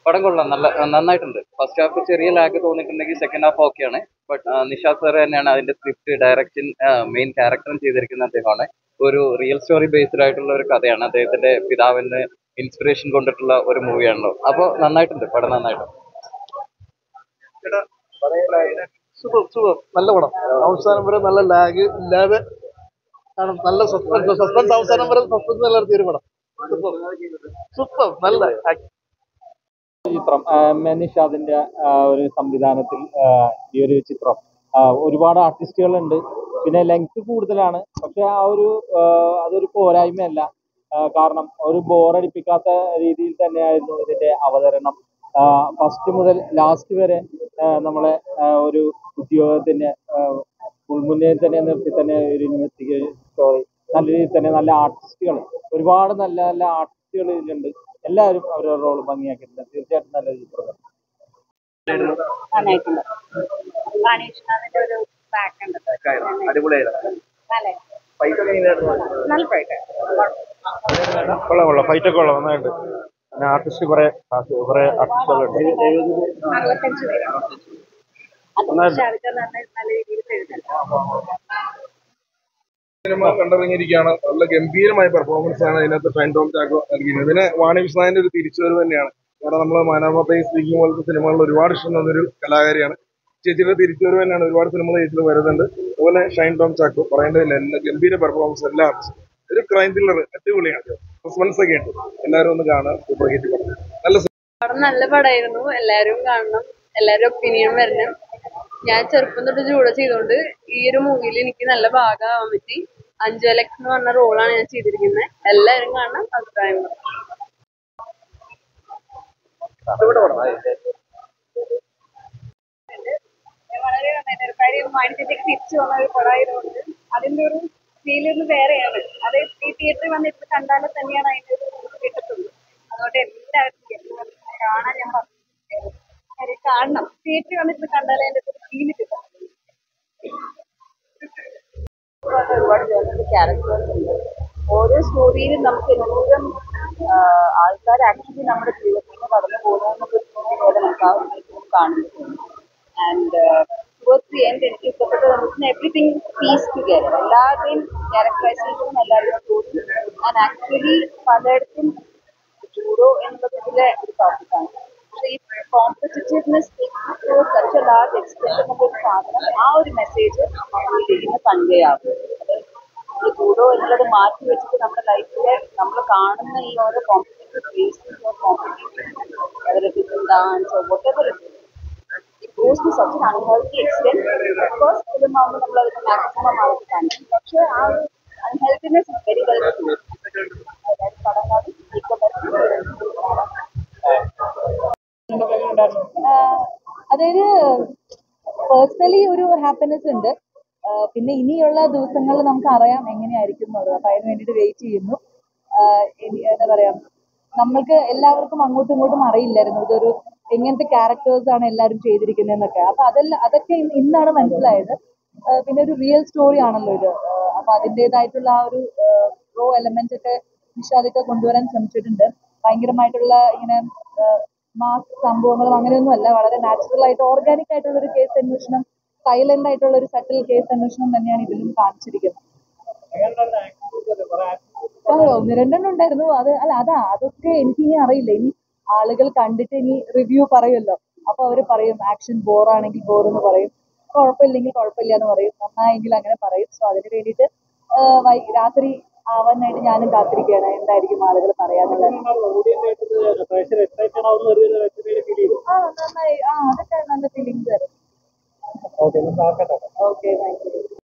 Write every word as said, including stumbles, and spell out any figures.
പടം കൊള്ളാം, നല്ല നന്നായിട്ടുണ്ട്. ഫസ്റ്റ് ഹാഫ് ചെറിയ ലാഗ് തോന്നിയിട്ടുണ്ടെങ്കിൽ സെക്കൻഡ് ഹാഫ് ഓക്കെയാണ്. ബട്ട് നിഷാദ് സാർ തന്നെയാണ് അതിന്റെ സ്ക്രിപ്റ്റ് ഡയറക്ഷൻ മെയിൻ ക്യാരക്ടറും ചെയ്തിരിക്കുന്ന അദ്ദേഹമാണ്. ഒരു റിയൽ സ്റ്റോറി ബേസ്ഡ് ആയിട്ടുള്ള ഒരു കഥയാണ്. അദ്ദേഹത്തിന്റെ പിതാവിന് ഇൻസ്പിറേഷൻ കൊണ്ടിട്ടുള്ള ഒരു മൂവിയാണല്ലോ. അപ്പോൾ നന്നായിട്ടുണ്ട്, പടം നന്നായിട്ടുണ്ട്. സൂപ്പർ സൂപ്പർ നല്ല പടം. അവസാനം വരെ നല്ല ലാഗ് ഇല്ലാതെ നല്ല സസ്പെൻസ് സസ്പെൻസ് അവസാനം വരെ സസ്പെൻസ് നിലനിർത്തിയ ഒരു പടം. സൂപ്പർ സൂപ്പർ നല്ല ചിത്രം നിഷാദിന്റെ ഒരു സംവിധാനത്തിൽ ഈ ഒരു ചിത്രം ഒരുപാട് ആർട്ടിസ്റ്റുകളുണ്ട്. പിന്നെ ലെങ്ത് കൂടുതലാണ്, പക്ഷെ ആ ഒരു അതൊരു പോരായ്മയല്ല. കാരണം ഒരു ബോറടിപ്പിക്കാത്ത രീതിയിൽ തന്നെയായിരുന്നു ഇതിന്റെ അവതരണം. ഫസ്റ്റ് മുതൽ ലാസ്റ്റ് വരെ നമ്മളെ ഒരു ഉദ്യോഗത്തിന്റെ മുൾമുന്നേ തന്നെ നിർത്തി തന്നെ ഒരു ഇൻവെസ്റ്റിഗേഷൻ സ്റ്റോറി നല്ല രീതിയിൽ തന്നെ നല്ല ആർട്ടിസ്റ്റുകൾ, ഒരുപാട് നല്ല നല്ല ആർട്ടിസ്റ്റുകൾ ഇതിലുണ്ട്. എല്ലാവരും അവരുടെ റോൾ ഭംഗിയാക്കിയിട്ടുണ്ട്. തീർച്ചയായിട്ടും നല്ലൊരു ചിത്രം. കൊള്ളാം കൊള്ളാം ഫൈറ്റ് ഒക്കെ കൊള്ളാം, നന്നായിട്ട്. പിന്നെ ആർട്ടിസ്റ്റ് കുറെ കുറെ ആർട്ടിസ്റ്റുകളുണ്ട്. സിനിമ കണ്ടിറങ്ങിയിരിക്കുകയാണ്. നല്ല ഗംഭീരമായ പെർഫോമൻസ് ആണ് അതിനകത്ത് ഷൈൻ ടോം ചാക്കോ നൽകിയിരുന്നത്. പിന്നെ വാണി വിശ്വനാഥിന്റെ ഒരു തിരിച്ചുവരവ് തന്നെയാണ്. കാരണം നമ്മൾ മാനാമത്തൈ സ്പീക്കിംഗ് പോലത്തെ സിനിമകളിൽ ഒരുപാട് ഇഷ്ടം തന്നൊരു കലാകാരിയാണ്. ചേച്ചിയുടെ തിരിച്ചുവരവ് തന്നെയാണ്. ഒരുപാട് സിനിമകൾ ചേച്ചിയിൽ വരുന്നുണ്ട്. അതുപോലെ ഷൈൻ ടോം ചാക്കോ പറയേണ്ടതില്ല, എല്ലാ ഗംഭീര പെർഫോമൻസ് എല്ലാം. ഒരു ക്രൈം ത്രില്ലർ അടിപൊളിയാണ്. സസ്പെൻസ് ഒക്കെ ഉണ്ട്. എല്ലാവരും ഒന്ന് കാണാൻ സൂപ്പർ ഹിറ്റ് പടം. നല്ല പടം നല്ല പടമായിരുന്നു. എല്ലാവരും കാണണം, എല്ലാവരും ഒപ്പീനിയൻ വരണം. ഞാൻ ചെറുപ്പം തൊട്ട് ജൂഡോ ചെയ്തോണ്ട് ഈ ഒരു മൂവിയിൽ എനിക്ക് നല്ല ഭാഗമാവാൻ പറ്റി. അഞ്ചു അലക്സ് എന്ന് പറഞ്ഞ റോളാണ് ഞാൻ ചെയ്തിരിക്കുന്നത്. എല്ലാവരും കാണണം, അഭിപ്രായം വളരെ നന്നായിട്ട് കാര്യം മനുഷ്യത്തേക്ക് തിരിച്ചു വന്ന ഒരു പടമായതുകൊണ്ട് അതിന്റെ ഒരു ഫീൽ വേറെയാണ്. അത് ഈ തിയേറ്ററിൽ വന്നിട്ട് കണ്ടാലും തന്നെയാണ് അതിന്റെ ഒരു കിട്ടത്തുള്ളൂ. അതുകൊണ്ട് എല്ലാവരും കാണാൻ ഞാൻ പറഞ്ഞു കാണണം. തിയേറ്ററിൽ വന്നിട്ട് കണ്ടാലേ അതിന്റെ ഒരു ഫീല് കിട്ടും. ഒരുപാട് ജേർണൽ ക്യാരക്ടേഴ്സ് ഉണ്ട്. ഓരോ സ്റ്റോറിയിലും നമുക്ക് എന്തോരം ആൾക്കാർ ആക്ച്വലി നമ്മുടെ ജീവിതത്തിൽ കടന്നു പോകുന്നതെന്നൊക്കെ നമുക്ക് ആ ഒരു കാണുന്നുണ്ട്. ആൻഡ് ടുവേർഡ്സ് ദി എൻഡ് എനിക്ക് ഇഷ്ടപ്പെട്ട നമുക്ക് എവറിത്തിങ് പീസ് ടുഗെദർ. എല്ലാവരുടെയും ക്യാരക്ടറൈസേഷനും എല്ലാവരുടെയും സ്റ്റോറി ആൻഡ് ആക്ച്വലി പലയിടത്തും ജൂഡോ എന്നുള്ളത് ഇതിലെ ഒരു ടോപ്പിക്കാണ്. പക്ഷേ ഈ competitiveness such a large extend എന്നുള്ളൊരു സാധനം, ആ ഒരു മെസ്സേജ് ഇതിന് കൺവേ ആകും. അത് ജൂഡോ എന്നുള്ളത് മാറ്റി വെച്ചിട്ട് നമ്മുടെ ലൈഫിലെ നമ്മൾ കാണുന്ന ഈ ഓരോ കോമ്പറ്റീറ്റീവ് ബേസിസ് ഓഫ് കോമ്പറ്റീഷൻ, അതിൽ dance whatever it goes to such an unhealthy extend. Of course film ആകുമ്പോൾ നമ്മൾ അതിന് മാക്സിമം ആയിട്ട് കാണിക്കും. പക്ഷേ ആ ഒരു അൺഹെൽത്തിനെസ് ഇസ് വെരി വെൽ പടങ്ങളും അതായത് പേഴ്സണലി ഒരു ഹാപ്പിനെസ് ഉണ്ട്. പിന്നെ ഇനിയുള്ള ദിവസങ്ങളിൽ നമുക്ക് അറിയാം എങ്ങനെയായിരിക്കും എന്നുള്ളത്. അപ്പൊ അതിന് വേണ്ടിയിട്ട് വെയിറ്റ് ചെയ്യുന്നു. എന്താ പറയാ, നമ്മൾക്ക് എല്ലാവർക്കും അങ്ങോട്ടും ഇങ്ങോട്ടും അറിയില്ലായിരുന്നു ഇതൊരു എങ്ങനത്തെ ക്യാരക്ടേഴ്സ് ആണ് എല്ലാവരും ചെയ്തിരിക്കുന്നതെന്നൊക്കെ. അപ്പൊ അതെല്ലാം അതൊക്കെ ഇന്നാണ് മനസ്സിലായത്. പിന്നെ ഒരു റിയൽ സ്റ്റോറി ആണല്ലോ ഇത്. അപ്പൊ അതിൻ്റെതായിട്ടുള്ള ആ ഒരു റോ എലമെന്റ് ഒക്കെ നിഷാദൊക്കെ കൊണ്ടുവരാൻ ശ്രമിച്ചിട്ടുണ്ട്. ഭയങ്കരമായിട്ടുള്ള ഇങ്ങനെ മാസ് സംഭവങ്ങളും അങ്ങനെയൊന്നും അല്ല. വളരെ നാച്ചുറൽ ആയിട്ട് ഓർഗാനിക് ആയിട്ടുള്ള ഒരു കേസ് അന്വേഷണം, സൈലന്റ് ആയിട്ടുള്ള ഒരു സട്ടിൽ കേസ് അന്വേഷണം തന്നെയാണ് ഇതിലും കാണിച്ചിരിക്കുന്നത്. ഒന്ന് രണ്ടെണ്ണം ഉണ്ടായിരുന്നു. അത് അല്ല അതാ അതൊക്കെ എനിക്കിനി അറിയില്ല. ഇനി ആളുകൾ കണ്ടിട്ട് ഇനി റിവ്യൂ പറയുമല്ലോ. അപ്പൊ അവര് പറയും ആക്ഷൻ ബോറാണെങ്കിൽ ബോർ എന്ന് പറയും, കുഴപ്പമില്ലെങ്കിൽ കുഴപ്പമില്ല എന്ന് പറയും, നന്നായെങ്കിൽ അങ്ങനെ പറയും. സോ അതിന് വേണ്ടിയിട്ട് രാത്രി ആവാനായിട്ട് ഞാനും കാത്തിരിക്കുകയാണ് എന്തായിരിക്കും ആളുകൾ പറയാനുള്ളത്. ആ നന്നായി, ആ അതൊക്കെ നല്ല ഫീലിങ്സ് വരും. Okay thank U.